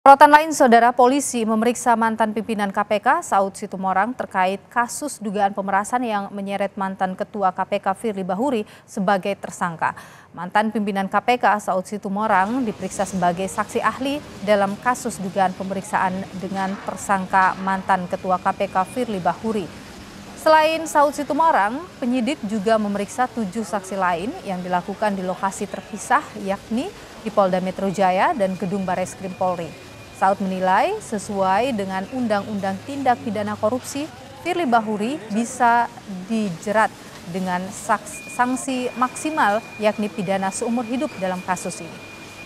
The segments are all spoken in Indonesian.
Sorotan lain, Saudara, polisi memeriksa mantan pimpinan KPK Saud Situmorang terkait kasus dugaan pemerasan yang menyeret mantan Ketua KPK Firly Bahuri sebagai tersangka. Mantan pimpinan KPK Saud Situmorang diperiksa sebagai saksi ahli dalam kasus dugaan pemeriksaan dengan tersangka mantan Ketua KPK Firly Bahuri. Selain Saud Situmorang, penyidik juga memeriksa 7 saksi lain yang dilakukan di lokasi terpisah, yakni di Polda Metro Jaya dan Gedung Bareskrim Polri. Saud menilai sesuai dengan Undang-Undang Tindak Pidana Korupsi, Firly Bahuri bisa dijerat dengan sanksi maksimal yakni pidana seumur hidup dalam kasus ini.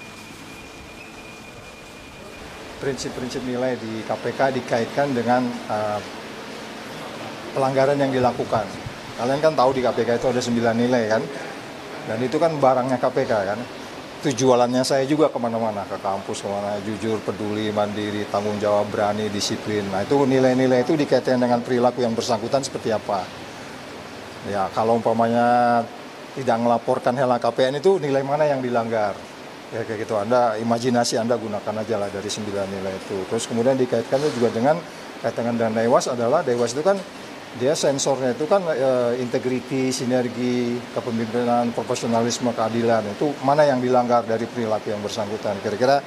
Prinsip-prinsip nilai di KPK dikaitkan dengan pelanggaran yang dilakukan. Kalian kan tahu di KPK itu ada 9 nilai kan, dan itu kan barangnya KPK kan. Itu jualannya saya juga kemana-mana, ke kampus, kemana, jujur, peduli, mandiri, tanggung jawab, berani, disiplin. Nah itu nilai-nilai itu dikaitkan dengan perilaku yang bersangkutan seperti apa. Ya kalau umpamanya tidak melaporkan LHKPN itu nilai mana yang dilanggar. Ya kayak gitu, imajinasi Anda gunakan aja lah dari 9 nilai itu. Terus kemudian dikaitkan juga dengan kaitan dengan Dewas adalah Dewas itu kan dia sensornya itu kan integriti, sinergi, kepemimpinan, profesionalisme, keadilan. Itu mana yang dilanggar dari perilaku yang bersangkutan. Kira-kira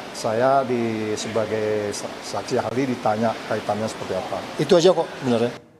saya sebagai saksi ahli ditanya kaitannya seperti apa. Itu aja kok benar ya.